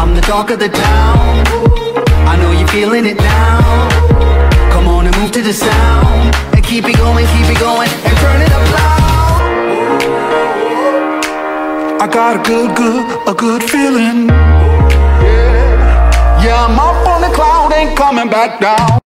I'm the talk of the town. I know you're feeling it now. Come on and move to the sound, and keep it going, and turn it up loud. I got a good feeling. Yeah, I'm up on the cloud, ain't coming back down.